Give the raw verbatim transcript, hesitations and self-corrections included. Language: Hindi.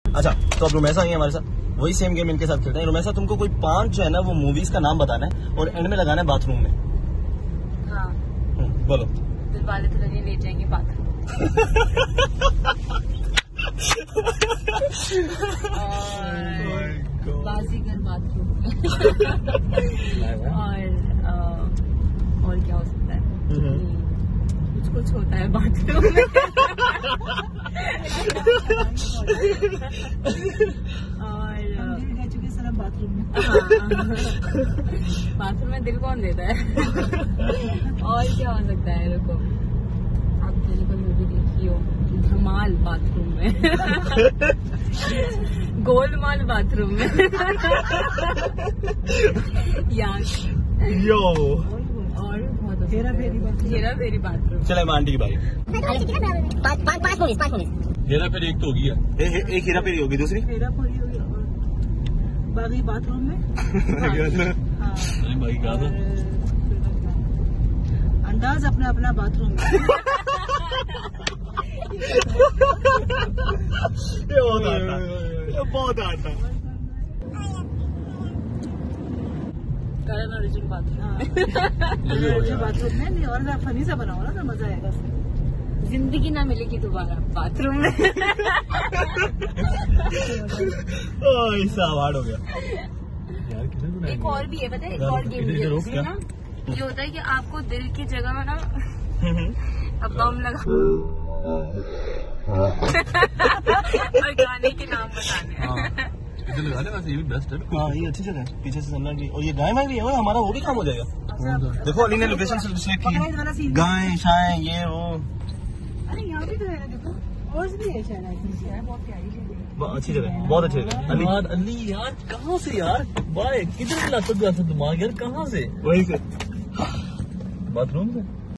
अच्छा, तो अब रुमैसा आई है हमारे साथ, वही सेम गेम इनके साथ खेलते हैं। रुमैसा, तुमको कोई पांच जो है ना वो मूवीज का नाम बताना है और एंड में लगाना है बाथरूम में। हाँ बोलो। दिल वाले दुल्हनिया ले जाएंगे बाथरूम। बाजीगर बाथरूम और और क्या हो सकता है, कुछ कुछ होता है बाथरूम में। और बाथरूम में बाथरूम में दिल कौन देता है। और क्या हो सकता है, रुको, आपने कोई मूवी देखी हो, धमाल बाथरूम में। गोलमाल बाथरूम में। यार यो और बहुत हेरा फेरी हेरा फेरी बाथरूम। चले आंटी की बारी। हेरा फेरी एक तो होगी, एक हेरा फेरी होगी, दूसरी हेरा फेरी होगी बागी बाथरूम में। भाई क्या था, अंदाज अपना अपना बाथरूम में। ये बहुत आता, ये बहुत आता। करण अर्जुन बाथरूम बाथरूम में नहीं, और फनी सा बनाओ ना तो मजा आएगा। जिंदगी ना मिलेगी दोबारा बाथरूम में। ऐसा अवार्ड हो गया। एक और भी है, पता है, एक और गेम है इसमें ना, ये होता है कि आपको दिल की जगह में ना अब बम लगा और गाने के नाम बताने हैं। इधर लगा दे, वैसे ये भी बेस्ट है। हाँ, ये अच्छी जगह है, पीछे से सन्ना की। और ये गाय माय भी है, हमारा वो भी काम हो जाएगा। देखो अली ने लोकेशन सिलेक्ट की, गाय शाय ये वो। अरे यहाँ भी तो है, देखो और भी है शायद, बहुत प्यारी जगह, अच्छी जगह, बहुत अच्छी जगह। अली यार, अली यार कहाँ से यार, बाय किधर लाता तू ऐसा दिमाग यार, कहाँ से? वही से बाथरूम से।